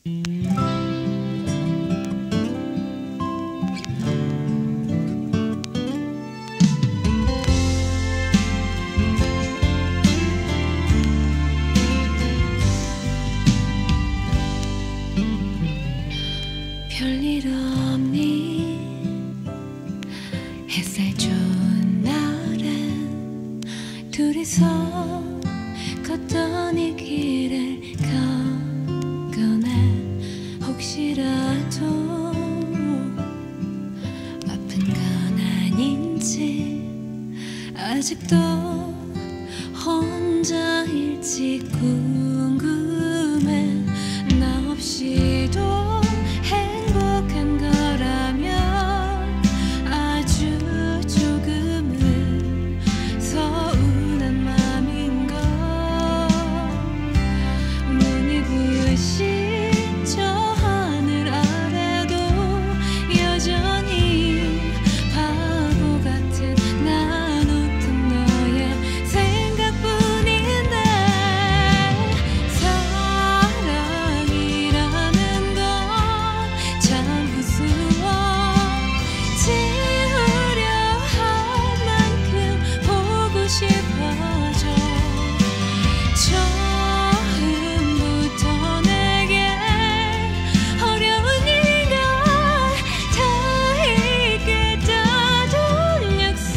별일 없니? 햇살 좋은 날엔 둘이서 걷던 이 길을 걷거네. 혹시라도 아픈 건 아닌지, 아직도 혼자일지 궁금해. 나 없이도 행복한 거라면 아주 조금은 서운한 맘인걸. 눈이 부신 저 하늘 아래도 여전히 바보 같은 난 웃은 너의 생각뿐인데, 사랑이라는 건 참 우스워. 지우려 할 만큼 보고 싶어져. 처음부터 내게 어려운 일과 다 있겠다던 약속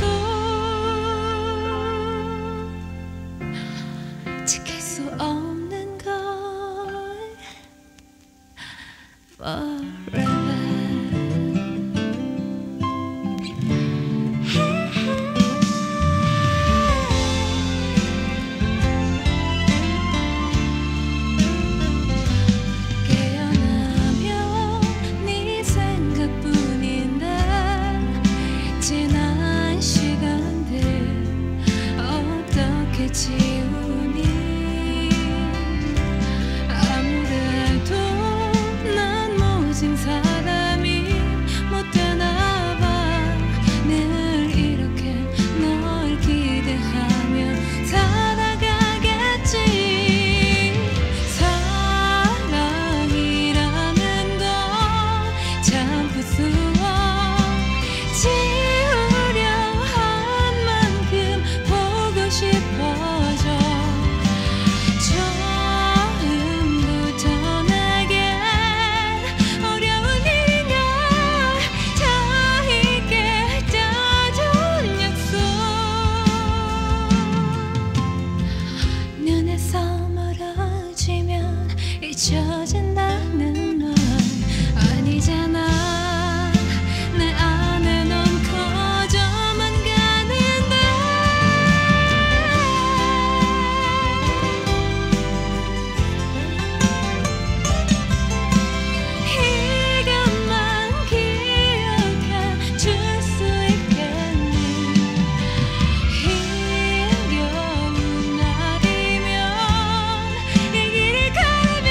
지킬 수 없는 걸 forever. 깨어나면 네 생각뿐인데, 지난 시간들 어떻게 지우니? 아무래도 난 모진 사람이 못 되나 봐. 늘 이렇게 널 기대하며 살아가겠지. 사랑이라는 건 참 우스워. 지우려 한 만큼 보고 싶어져. 처음부터 내게 어려운 일인가 다 있겠다던 약속. 눈에서 멀어지면 잊혀진다는 말 아니잖아. 내 안에 넌 커져만 가는데, 이것만 기억해 줄 수 있겠니? 힘겨운 날이면 이 길을 가면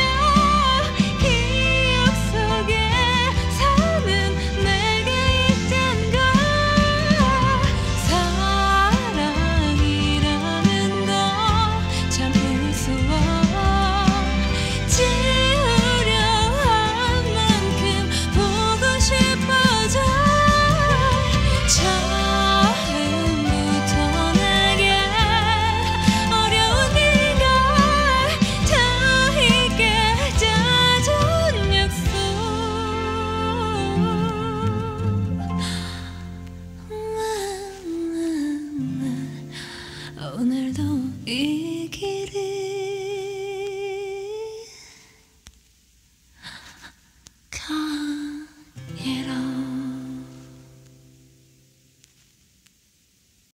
기억 속에 사는 내가 있단 걸. 사랑이라는 건 참 우스워. 지우려 한 만큼 보고 싶어져. 처음부터 내게 어려운 일과 다 있겠다던 약속. 오늘도 이 길을 가니라.